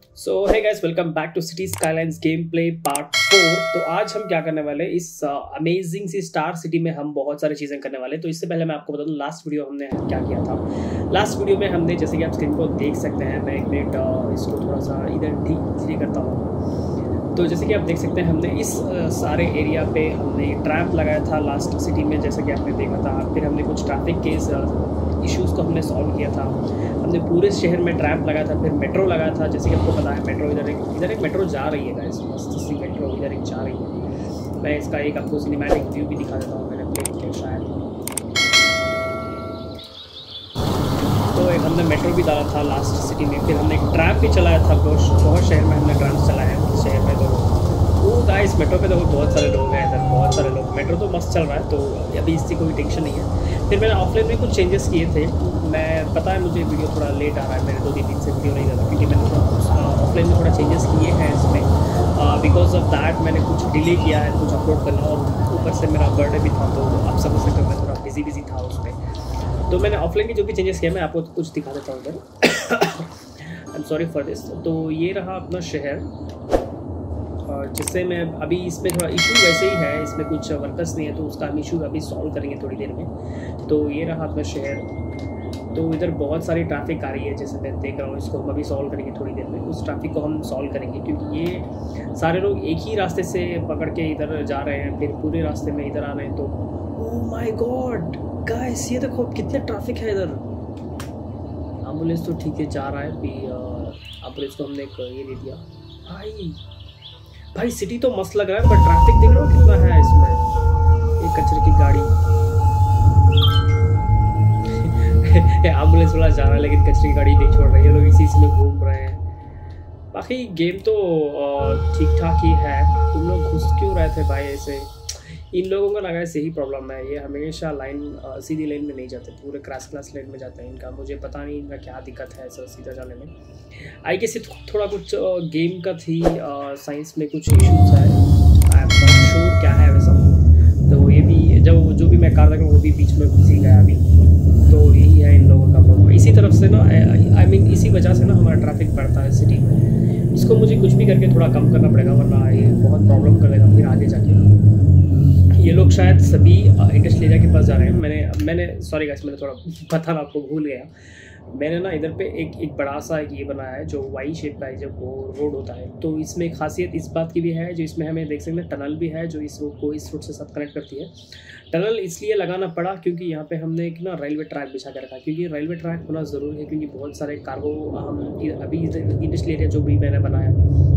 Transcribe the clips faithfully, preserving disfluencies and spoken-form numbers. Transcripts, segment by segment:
So hey guys, welcome back to city skylines game play part four. तो आज हम क्या करने वाले हैं, इस अमेजिंग सी स्टार सिटी में हम बहुत सारी चीज़ें करने वाले हैं। तो इससे पहले मैं आपको बता दूं लास्ट वीडियो हमने क्या किया था। लास्ट वीडियो में हमने, जैसे कि आप स्क्रीन को देख सकते हैं, मैं एक मिनट इसको थोड़ा सा इधर ठीक इसलिए करता हूँ। तो जैसे कि आप देख सकते हैं, हमने इस सारे एरिया पे हमने ट्रैप लगाया था लास्ट सिटी में, जैसे कि आपने देखा था। फिर हमने कुछ ट्रैफिक के इश्यूज़ को हमने सॉल्व किया था। हमने पूरे शहर में ट्रैप लगाया था, फिर मेट्रो लगाया था। जैसे कि आपको पता है, मेट्रो इधर एक इधर एक मेट्रो जा रही है गाइस, मस्त सी मेट्रो इधर एक जा रही है। मैं इसका एक आपको सिनेमैटिक व्यू भी दिखा देता हूँ, मैंने प्ले किया शायद। तो एक हमने मेट्रो भी डाला था लास्ट सिटी में। फिर हमने एक ट्रैप भी चलाया था, बहुत बहुत शहर में हमने ट्रैप चलाया है शहर में। तो वो गाइस मेट्रो पे तो बहुत सारे लोग हैं इधर, बहुत सारे लोग। मेट्रो तो मस्त चल रहा है, तो अभी इसकी कोई टेंशन नहीं है। फिर मैंने ऑफलाइन में कुछ चेंजेस किए थे। मैं पता है मुझे वीडियो थोड़ा लेट आ रहा है, मेरे दो तीन दिन से वीडियो नहीं डाला, क्योंकि मैंने थोड़ा ऑफलाइन में थोड़ा चेंजेस किए हैं इसमें। बिकॉज ऑफ दैट मैंने कुछ डिले किया है कुछ अपलोड करना, और ऊपर से मेरा बर्थडे भी था, तो आप समझ सकते हो मैं थोड़ा बिजी बिजी था उसमें। तो मैंने ऑफलाइन के जो भी चेंजेस किए मैं आपको कुछ दिखा देता हूँ इधर। I am sorry for this. तो ये रहा अपना शहर, और जिससे मैं अभी इसमें थोड़ा इशू वैसे ही है, इसमें कुछ वर्कर्स नहीं है, तो उसका हम इशू अभी सॉल्व करेंगे थोड़ी देर में। तो ये रहा अपना शहर। तो इधर बहुत सारी ट्रैफिक आ रही है, जैसे मैं देख रहा हूँ, इसको हम अभी सॉल्व करेंगे थोड़ी देर में। उस ट्रैफिक को हम सॉल्व करेंगे, क्योंकि ये सारे लोग एक ही रास्ते से पकड़ के इधर जा रहे हैं, फिर पूरे रास्ते में इधर आ रहे हैं। तो ओह माय गॉड गाइस, ये देखो कितने ट्रैफिक है इधर। एम्बुलेंस तो ठीक है जा रहा है, भी एम्बुलेंस को हमने एक ये दे दिया। भाई भाई सिटी तो मस्त लग रहा है, पर ट्रैफिक देख रहे हो कितना है इसमें। एक कचरे की गाड़ी एम्बुलेंस वाला जा रहा है, लेकिन कचरे की गाड़ी नहीं छोड़ रही है, लोग इसी में घूम रहे हैं। बाकी गेम तो ठीक ठाक ही है। तुम लोग घुस क्यों रहे थे भाई ऐसे? इन लोगों का लगा ऐसे ही प्रॉब्लम है, ये हमेशा लाइन सीधी लाइन में नहीं जाते, पूरे क्रॉस क्लास लाइन में जाते हैं। इनका मुझे पता नहीं इनका क्या दिक्कत है ऐसा सीधा जाने में। आई गेस थोड़ा कुछ गेम का थी, साइंस में कुछ इश्यूज है, आई एम नॉट श्योर क्या है वैसा। तो ये भी जब जो भी मैं कार लगा वो भी बीच में घुस ही गया अभी। तो यही है इन लोगों का प्रॉब्लम। इसी तरफ से ना, आई मीन इसी वजह से ना हमारा ट्रैफिक बढ़ता है सिटी में। इसको मुझे कुछ भी करके थोड़ा कम करना पड़ेगा, वरना ये बहुत प्रॉब्लम करेगा फिर आगे जाके। ये लोग शायद सभी इंडस्ट्रियल एरिया के पास जा रहे हैं। मैंने मैंने सॉरी गाइस, मैंने थोड़ा पता ना आपको भूल गया। मैंने ना इधर पे एक एक बड़ा सा एक ये बनाया है जो वाई शेप का है, जब वो रोड होता है। तो इसमें एक खासियत इस बात की भी है, जो इसमें हमें देख सकते हैं टनल भी है, जो इस रोड को इस रोड से साथ कनेक्ट करती है। टनल इसलिए लगाना पड़ा क्योंकि यहाँ पे हमने एक ना रेलवे ट्रैक बिछा कर रखा, क्योंकि रेलवे ट्रैक होना ज़रूरी है, क्योंकि बहुत सारे कार्गो हम अभी इंडस्ट्रियल एरिया जो भी मैंने बनाया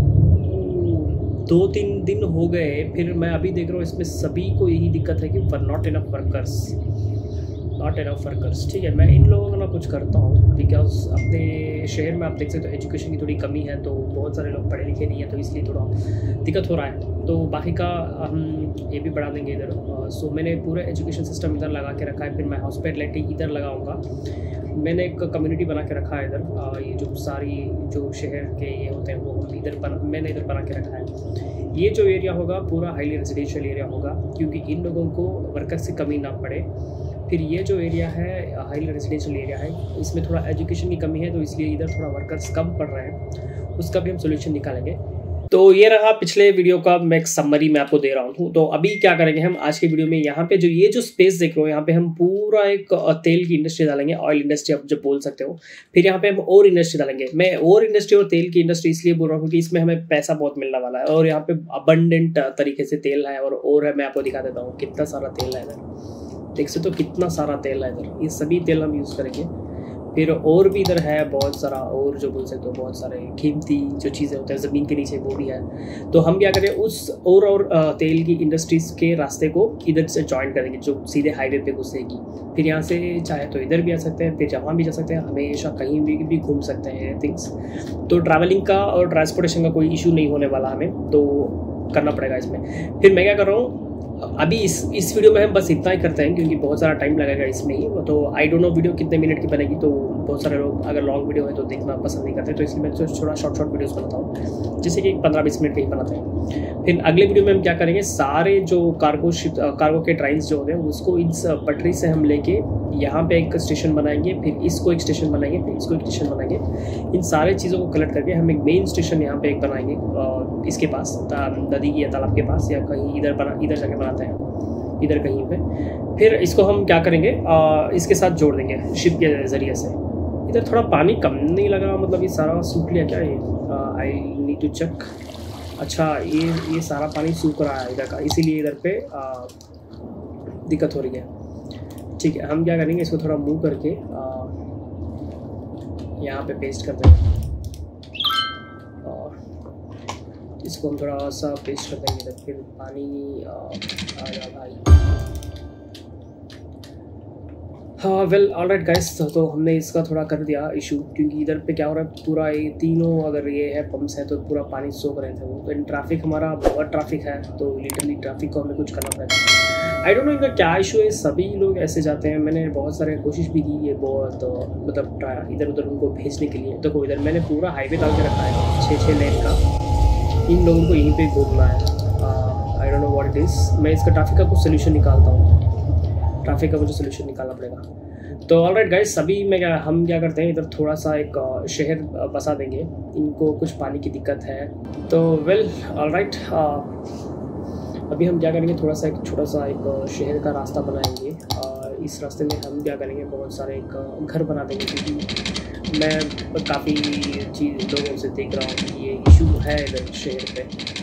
दो तीन दिन हो गए, फिर मैं अभी देख रहा हूँ इसमें सभी को यही दिक्कत है कि not enough workers, not enough workers. ठीक है, मैं इन लोगों का ना कुछ करता हूँ, बिकॉज अपने शहर में आप देख सकते हो एजुकेशन की थोड़ी कमी है, तो बहुत सारे लोग पढ़े लिखे नहीं हैं, तो इसलिए थोड़ा दिक्कत हो रहा है। तो बाकी का हम ये भी बढ़ा देंगे इधर। सो मैंने पूरा एजुकेशन सिस्टम इधर लगा के रखा है, फिर मैं हॉस्पिटलिटी इधर लगाऊंगा। मैंने एक कम्युनिटी बना के रखा है इधर। ये जो सारी जो शहर के ये होते हैं वो हम इधर बना मैंने इधर बना के रखा है। ये जो एरिया होगा पूरा हाईली रेजिडेंशियल एरिया होगा, क्योंकि इन लोगों को वर्कर्स की कमी ना पड़े। फिर ये जो एरिया है हाईली रेजिडेंशियल एरिया है, इसमें थोड़ा एजुकेशन की कमी है, तो इसलिए इधर थोड़ा वर्कर्स कम पड़ रहे हैं, उसका भी हम सोल्यूशन निकालेंगे। तो ये रहा पिछले वीडियो का मैं एक समरी में आपको दे रहा हूँ। तो अभी क्या करेंगे हम आज के वीडियो में, यहाँ पे जो ये जो स्पेस देख रहे हो, यहाँ पे हम पूरा एक तेल की इंडस्ट्री डालेंगे, ऑयल इंडस्ट्री आप जब बोल सकते हो। फिर यहाँ पे हम और इंडस्ट्री डालेंगे। मैं और इंडस्ट्री और तेल की इंडस्ट्री इसलिए बोल रहा हूँ क्योंकि इसमें हमें पैसा बहुत मिलने वाला है, और यहाँ पे अबंडेंट तरीके से तेल है। और और है, मैं आपको दिखा देता हूँ कितना सारा तेल है इधर, देख सकते हो कितना सारा तेल है इधर। ये सभी तेल हम यूज़ करेंगे। फिर और भी इधर है बहुत सारा, और जो बोल सकते हो बहुत सारे कीमती जो चीज़ें होते हैं ज़मीन के नीचे, वो भी है। तो हम क्या करें, उस और और तेल की इंडस्ट्रीज़ के रास्ते को इधर से जॉइन करेंगे, जो सीधे हाईवे पे घुसेगी। फिर यहाँ से चाहे तो इधर भी आ सकते हैं, फिर जहाँ भी जा सकते हैं, हमेशा कहीं भी भी घूम सकते हैं थिंग्स। तो ट्रैवलिंग का और ट्रांसपोर्टेशन का कोई इशू नहीं होने वाला हमें, तो करना पड़ेगा इसमें। फिर मैं क्या कर रहा हूँ अभी इस इस वीडियो में हम बस इतना ही करते हैं, क्योंकि बहुत सारा टाइम लगेगा इसमें ही। तो आई डोंट नो वीडियो कितने मिनट की बनेगी, तो बहुत सारे लोग अगर लॉन्ग वीडियो है तो देखना पसंद नहीं करते, तो इसलिए मैं थोड़ा शॉर्ट शॉर्ट वीडियोस बनाता हूँ, जैसे कि पंद्रह बीस मिनट के ही बनाते हैं। फिर अगले वीडियो में हम क्या करेंगे, सारे जो कार्गो शिप कार्गो के ट्रेन्स जो होते हैं उसको इस पटरी से हम लेके यहाँ पे एक स्टेशन बनाएंगे, फिर इसको एक स्टेशन बनाएंगे, फिर इसको एक स्टेशन बनाएंगे। इन सारे चीज़ों को कलेक्ट करके हम एक मेन स्टेशन यहाँ पे एक बनाएंगे इसके पास, नदी या तालाब के पास, या कहीं इधर बना इधर जाके बनाते हैं, इधर कहीं पे। फिर इसको हम क्या करेंगे, आ, इसके साथ जोड़ देंगे शिप के ज़रिए से। इधर थोड़ा पानी कम नहीं लग रहा, मतलब ये सारा सूख लिया क्या ये, आई नीड टू चेक। अच्छा, ये ये सारा पानी सूख रहा है इधर का, इसीलिए इधर पे आ, दिक्कत हो रही है। ठीक है, हम क्या करेंगे, इसको थोड़ा मूव करके यहाँ पे पेस्ट कर देंगे, और इसको हम थोड़ा सा पेस्ट कर देंगे इधर। फिर पानी आ गया भाई। हाँ वेल ऑल राइट गाइस, तो हमने इसका थोड़ा कर दिया इशू, क्योंकि इधर पे क्या हो रहा है, पूरा ये तीनों अगर ये है पंप्स है तो पूरा पानी सोख रहे थे वो। तो इन ट्रैफिक हमारा बहुत ट्रैफिक है, तो लिटरली ट्रैफिक को हमें कुछ करना पड़ेगा। आई डोंट नो इनका क्या इशू है, सभी लोग ऐसे जाते हैं। मैंने बहुत सारे कोशिश भी की है, बहुत तो, मतलब इधर उधर उनको भेजने के लिए। देखो इधर मैंने पूरा हाईवे डाल के रखा है छः छः लेन का, इन लोगों को यहीं पर घूमना है। I don't know what it is. मैं इसका ट्रैफिक का कुछ सोल्यूशन निकालता हूँ, ट्रैफिक का मुझे सोल्यूशन निकालना पड़ेगा। तो ऑल राइट गाइस, सभी में क्या हम क्या करते हैं, इधर थोड़ा सा एक शहर बसा देंगे। इनको कुछ पानी की दिक्कत है, तो वेल ऑल राइट, अभी हम क्या करेंगे, थोड़ा सा एक छोटा सा एक शहर का रास्ता बनाएंगे। और इस रास्ते में हम क्या करेंगे, बहुत सारे एक घर बना देंगे, क्योंकि मैं काफ़ी चीज़ लोगों से देख रहा हूँ कि ये इशू है इधर शहर पे।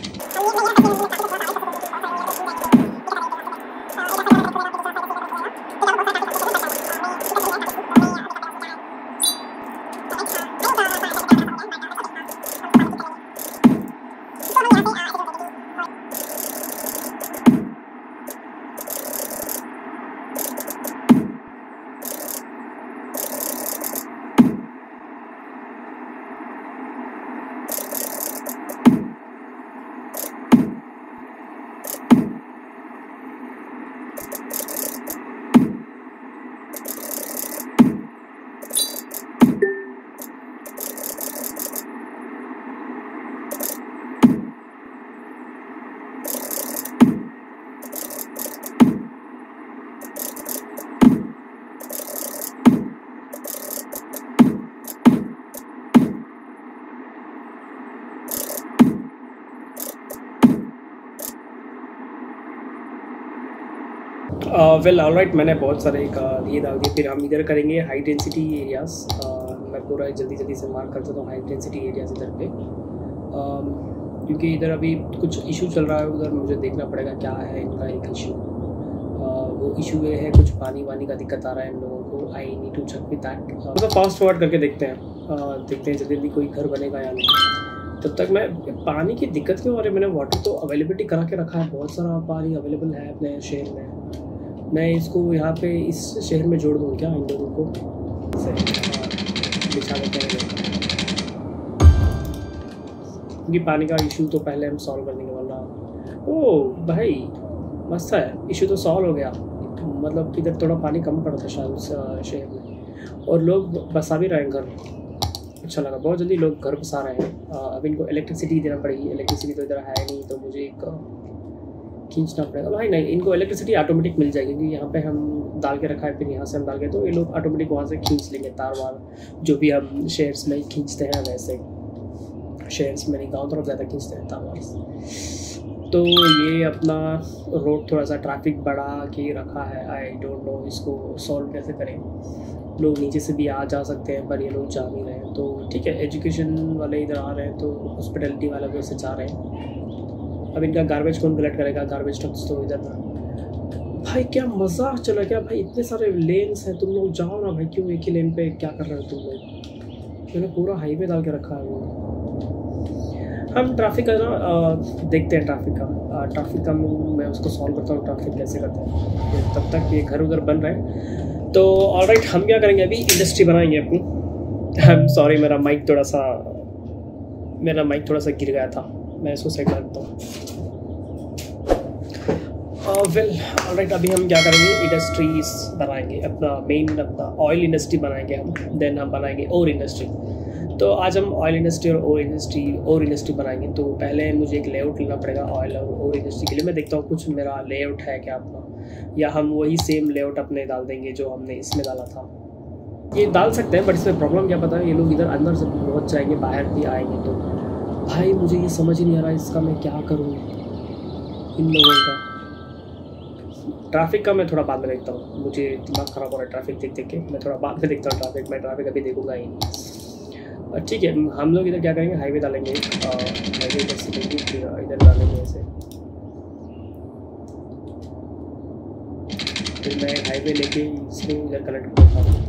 वेल ऑल राइट, मैंने बहुत सारे ये डाल दिए। फिर हम इधर करेंगे हाई डेंसिटी एरियाज़। मैं पूरा जल्दी जल्दी से मार्क कर देता हूँ हाई डेंसिटी एरियाज़ इधर पे, uh, क्योंकि इधर अभी कुछ इशू चल रहा है, उधर मुझे देखना पड़ेगा क्या है इनका एक इशू। uh, वो इशू ये है, कुछ पानी वानी का दिक्कत आ रहा है इन लोगों को। I need to check with that. मतलब फास्ट फॉरवर्ड करके देखते हैं, uh, देखते हैं जल्दी जल्दी कोई घर बनेगा या नहीं। तब तक मैं पानी की दिक्कत क्यों आ रही है, मैंने वाटर तो अवेलेबिलिटी करा के रखा है, बहुत सारा पानी अवेलेबल है अपने शहर में। मैं इसको यहाँ पे इस शहर में जोड़ दूँ क्या, इन लोगों को बिछा देते हैं, क्योंकि पानी का इशू तो पहले हम सॉल्व कर देंगे। वाला ओह भाई मस्त है, इशू तो सॉल्व हो गया। मतलब इधर थोड़ा पानी कम पड़ा था शायद उस शहर में, और लोग बसा भी रहे हैं घर। अच्छा लगा, बहुत जल्दी लोग घर बसा रहे हैं। अब इनको इलेक्ट्रिसिटी देना पड़ेगी, इलेक्ट्रिसिटी तो इधर है नहीं, तो मुझे एक खींचना पड़ेगा। भाई नहीं, इनको इलेक्ट्रिसिटी ऑटोमेटिक मिल जाएगी, क्योंकि यहाँ पे हम डाल के रखा है, फिर यहाँ से हम डाल के, तो ये लोग ऑटोमेटिक वहाँ से खींच लेंगे तार वार, जो भी हम शहर्स में खींचते हैं वैसे। शहर्स में नहीं, गाँव तरफ ज़्यादा खींचते हैं तार वार। तो ये अपना रोड थोड़ा सा ट्रैफिक बढ़ा के रखा है। आई डोंट नो इसको सॉल्व कैसे करें। लोग नीचे से भी आ जा सकते हैं, पर ये लोग जा नहीं रहे हैं, तो ठीक है। एजुकेशन वाले इधर आ रहे हैं, तो हॉस्पिटलिटी वाले भी ऐसे जा रहे हैं। अब इनका गार्बेज कौन कलेक्ट करेगा, गार्बेज ट्रक्स तो इधर ना। भाई क्या मज़ा चला क्या भाई, इतने सारे लेन्स हैं, तुम लोग जाओ ना भाई, क्यों एक ही लेन पे क्या कर रहे हो तुम लोग। मैंने पूरा हाईवे डाल के रखा है वो। हम ट्रैफिक का ना देखते हैं, ट्रैफिक का ट्रैफिक का मैं उसको सॉल्व करता हूँ, ट्रैफिक कैसे करते हैं। तब तक ये घर उधर बन रहे हैं। तो ऑलराइट, हम क्या करेंगे, अभी इंडस्ट्री बनाएंगे अपनी। आई एम सॉरी, मेरा माइक थोड़ा सा मेरा माइक थोड़ा सा गिर गया था, मैं इसको साइड में रखता हूँ। वेल ऑलराइट, अभी हम क्या करेंगे, इंडस्ट्रीज बनाएंगे, अपना मेन अपना ऑयल इंडस्ट्री बनाएंगे हम, देन हम बनाएंगे और इंडस्ट्री। तो आज हम ऑयल इंडस्ट्री और और इंडस्ट्री और इंडस्ट्री बनाएंगे। तो पहले मुझे एक लेआउट लेना पड़ेगा ऑयल और और इंडस्ट्री के लिए। मैं देखता हूँ कुछ मेरा लेआउट है क्या अपना, या हम वही सेम लेआउट अपने डाल देंगे जो हमने इसमें डाला था। ये डाल सकते हैं, बट इसमें प्रॉब्लम क्या पता है, ये लोग इधर अंदर से पहुँच जाएंगे, बाहर भी आएंगे। तो भाई मुझे ये समझ ही नहीं आ रहा इसका मैं क्या करूँ इन लोगों का। ट्रैफिक का मैं थोड़ा बाद में देखता हूँ, मुझे दिमाग ख़राब हो रहा है ट्रैफिक देख देख के। मैं थोड़ा बाद में देखता हूँ ट्रैफिक, मैं ट्रैफिक अभी देखूँगा ही नहीं। ठीक है, हम लोग इधर क्या करेंगे, हाईवे डालेंगे, हाईवे इधर से इधर डालेंगे ऐसे। फिर मैं हाईवे लेके इसको इधर कनेक्ट करता हूँ।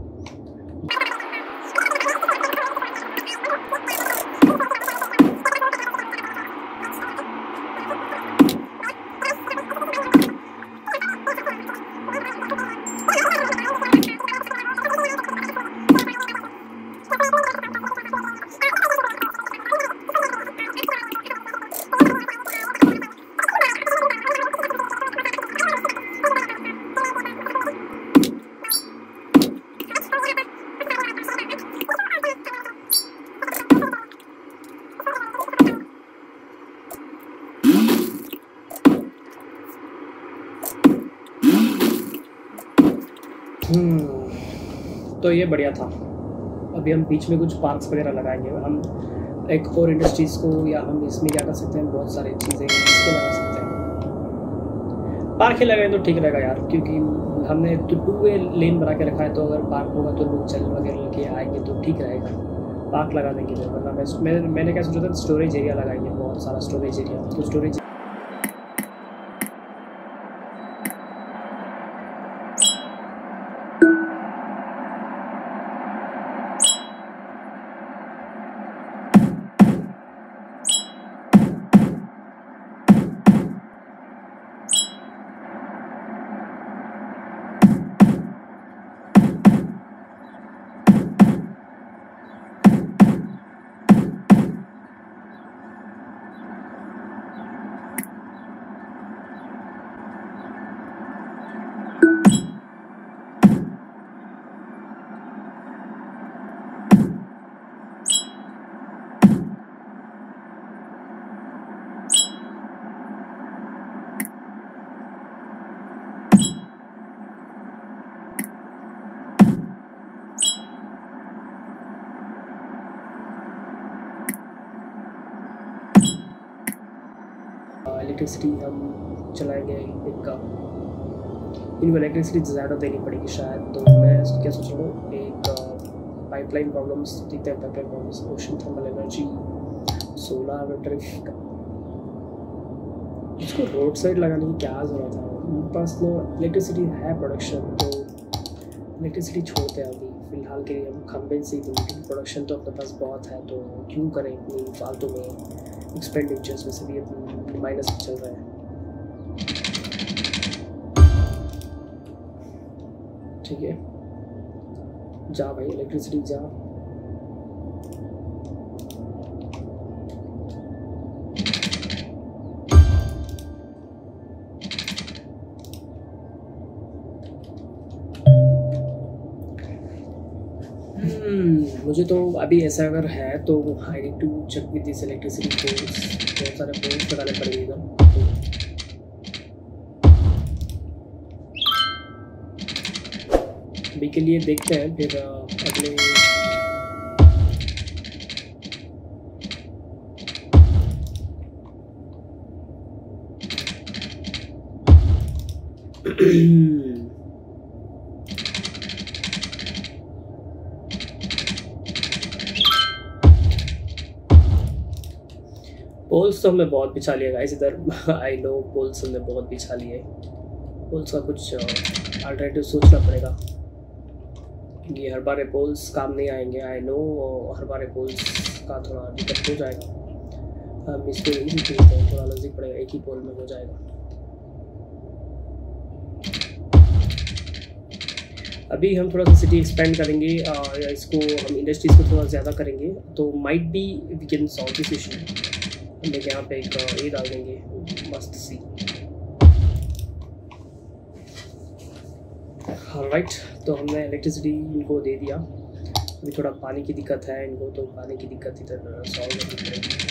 तो ये बढ़िया था। अभी हम बीच में कुछ पार्क्स वगैरह लगाएंगे, हम एक और इंडस्ट्रीज़ को, या हम इसमें क्या कर सकते हैं, बहुत सारी चीज़ें इसके लगा सकते हैं। पार्क ही लगाएं तो ठीक रहेगा यार, क्योंकि हमने तो टू वे लेन बना के रखा है, तो अगर पार्क होगा तो लोग चल वगैरह के आएंगे तो ठीक रहेगा। पार्क लगा देंगे, वरना मैं मैंने क्या सोचा था, स्टोरेज एरिया लगाएंगे, बहुत सारा स्टोरेज एरिया। तो स्टोरेज इलेक्ट्रिसिटी हम चलाएंगे एक का, इनको इलेक्ट्रिसिटी ज़्यादा देनी पड़ेगी शायद। तो मैं क्या सोच रहा हूँ, एक पाइपलाइन प्रॉब्लम्स दिखते हैं, pipeline problems, ocean thermal energy, solar electric. इसको रोड साइड लगाने की क्या ज़रूरत है, उनके पास तो इलेक्ट्रिसिटी है प्रोडक्शन, तो इलेक्ट्रिसिटी छोड़ते हैं अभी फ़िलहाल के लिए। हम खंबे से ही प्रोडक्शन तो अपने पास बहुत है, तो क्यों करें इतनी फालतू में एक्सपेंडिचर्स, वैसे भी अपनी माइनस चल रहा है। ठीक है, जा भाई इलेक्ट्रिसिटी जा। मुझे तो अभी ऐसा अगर है तो I need to check with this electricity poles, बहुत सारे पोल्स लगाने पड़ेंगे इधर। अभी के लिए देखते हैं, फिर अगले पोल्स तो हमने बहुत बिछा लिया गाइस इधर। आई नो पोल्स हमने बहुत बिछा लिए। पोल्स का कुछ अल्टरनेटिव सोचना पड़ेगा, क्योंकि हर बार पोल्स काम नहीं आएंगे। I know her bar poles का थोड़ा दिक्कत हो जाएगा। हम इसको यही भी खरीदते हैं, थोड़ा लॉजिक पड़ेगा, एक ही पोल में हो जाएगा। अभी हम थोड़ा सा सिटी एक्सपेंड करेंगे, इसको हम इंडस्ट्रीज को थोड़ा ज़्यादा करेंगे, तो might be we can solve this issue. हम यहाँ पे एक ये डाल देंगे, मस्त सी राइट, तो हमने इलेक्ट्रिसिटी इनको दे दिया। अभी थोड़ा पानी की दिक्कत है इनको, तो पानी की दिक्कत इधर सॉल्व करनी पड़ेगी।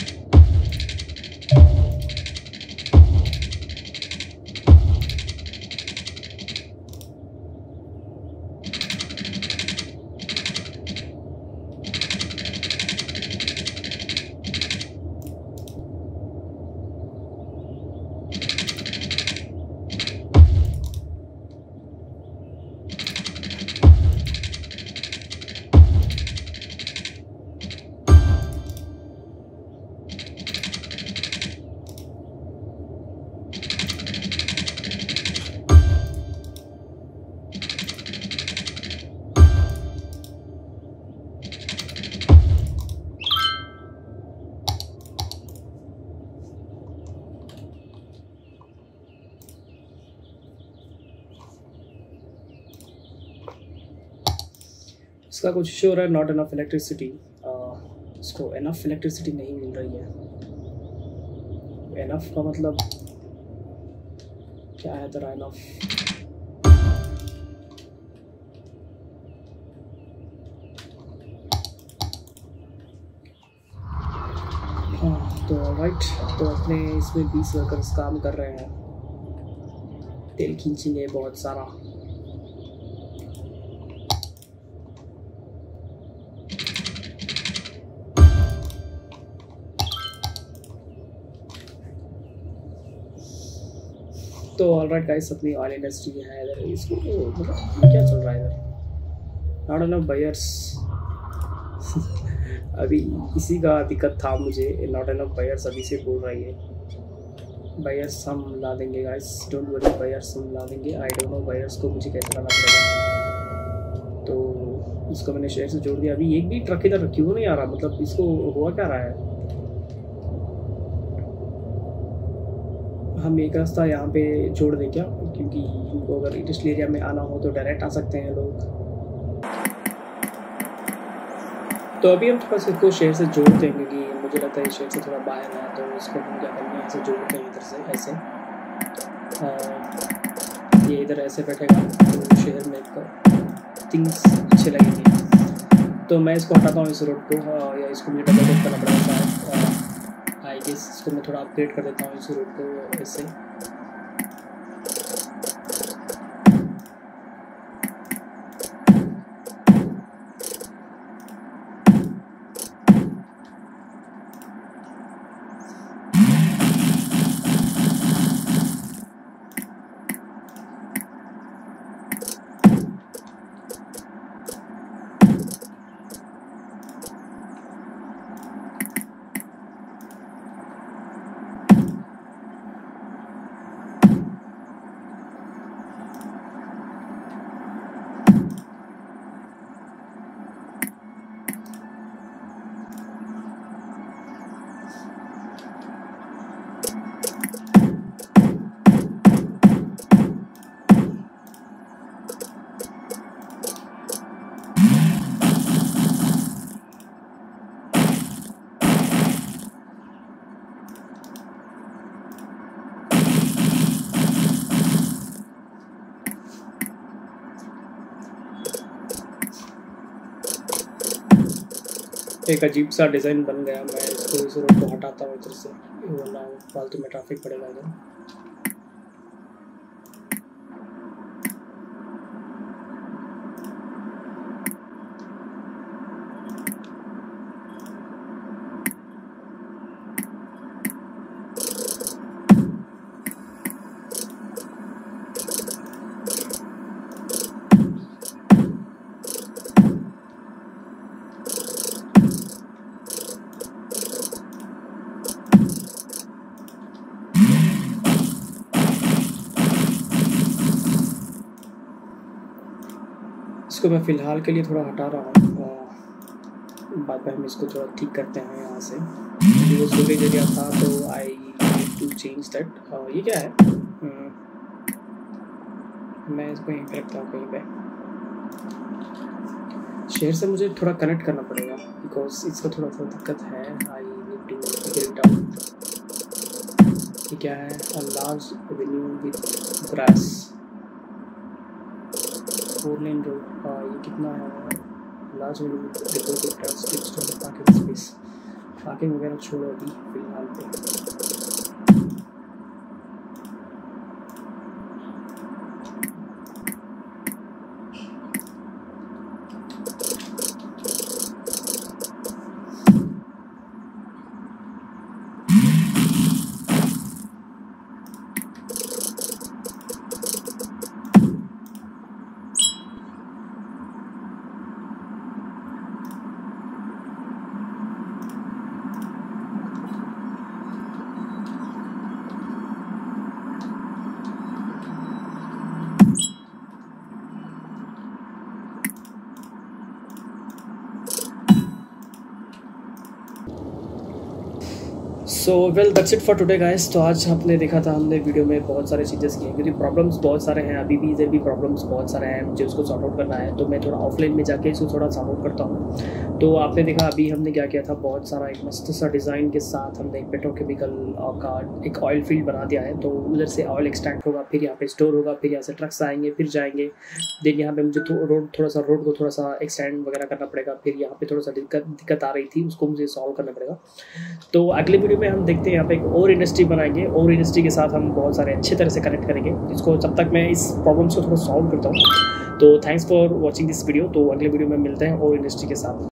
इसका कुछ इशू हो रहा है, नॉट इनफ इलेक्ट्रिसिटी। इसको इनफ इलेक्ट्रिसिटी नहीं मिल रही है। इनफ का मतलब क्या है तेरा इनफ? हाँ तो राइट, तो अपने इसमें बीस वर्कर्स काम कर रहे हैं, तेल खींचेंगे बहुत सारा। तो ऑलराइट गाइस, अपनी ऑयल इंडस्ट्री है इधर। इसको मतलब क्या चल रहा है इधर? Not enough buyers. अभी इसी का दिक्कत था मुझे, नॉट इनफ बायर्स अभी से बोल रही है। बायर्स हम ला देंगे गाइस, डोंट वरी, बायर्स हम ला देंगे। आई डोंट नो बायर्स को मुझे कैसे लाना पड़ेगा। तो इसको मैंने शेयर से जोड़ दिया। अभी एक भी ट्रक इधर क्यों नहीं आ रहा? मतलब इसको हुआ क्या रहा है? हम एक रास्ता यहाँ पे जोड़ दें क्या? क्योंकि इनको अगर इंडस्ट्रियल एरिया में आना हो तो डायरेक्ट आ सकते हैं लोग। तो अभी हम थोड़ा सा इसको शेयर से जोड़ देंगे कि मुझे लगता है शेयर से थोड़ा बाहर है, तो इसको हम क्या करेंगे, यहाँ से जोड़ते हैं इधर से ऐसे। आ, ये इधर ऐसे बैठेगा तो शहर में थिंग्स अच्छे लगेंगे। तो मैं इसको हटाता हूँ इस रोड को, या इसको मुझे डबल टेप करना पड़ेगा शायद। आई गेस इसको मैं थोड़ा अपग्रेड कर देता हूँ इस रोड को ऐसे। एक अजीब सा डिज़ाइन बन गया। मैं इसको इस रोड को हटाता हूँ इधर से, वरना फालतू में ट्रैफिक पड़ेगा इधर। इसको मैं फ़िलहाल के लिए थोड़ा हटा रहा हूँ, बाद में हम इसको थोड़ा ठीक करते हैं यहाँ से। वो स्टोरेज एरिया था तो I need to change that. ये क्या है? मैं इसको यहीं पे रखता हूँ कहीं पे। शेयर से मुझे थोड़ा कनेक्ट करना पड़ेगा बिकॉज इसका थोड़ा सा दिक्कत है। I need to figure it out. ये क्या है? A large avenue with grass. Four lane road. हाँ ये कितना है, लार्ज पार्किंग स्पेस, पार्किंग वगैरह छोड़ो अभी फिलहाल पे। So well that's it for today guys. तो आज आपने देखा था हमने वीडियो में बहुत सारे चीज़ें की हैं, क्योंकि प्रॉब्लम्स बहुत सारे हैं, अभी भी इधर भी प्रॉब्लम्स बहुत सारे हैं, मुझे उसको सॉर्ट आउट करना है। तो मैं थोड़ा ऑफलाइन में जाके इसको थोड़ा सॉर्ट आउट करता हूँ। तो आपने देखा अभी हमने क्या किया था, बहुत सारा एक मस्त सा डिज़ाइन के साथ हमने एक पेट्रोकेमिकल का एक ऑयल फील्ड बना दिया है। तो उधर से ऑयल एक्सट्रैक्ट होगा, फिर यहाँ पे स्टोर होगा, फिर यहाँ से ट्रक्स आएंगे, फिर जाएंगे। देन यहाँ पे मुझे रोड थोड़ा सा रोड को थोड़ा सा एक्सटेंड वगैरह करना पड़ेगा, फिर यहाँ पे थोड़ा सा दिक्कत दिक्कत आ रही थी, उसको मुझे सॉल्व करना पड़ेगा। तो अगले वीडियो में हम देखते हैं यहाँ पे एक और इंडस्ट्री बनाएंगे, और इंडस्ट्री के साथ हम बहुत सारे अच्छे तरह से कनेक्ट करेंगे इसको, जब तक मैं इस प्रॉब्लम्स को थोड़ा सॉल्व करता हूँ। तो thanks for watching this video. तो अगले वीडियो में मिलते हैं और इंडस्ट्री के साथ।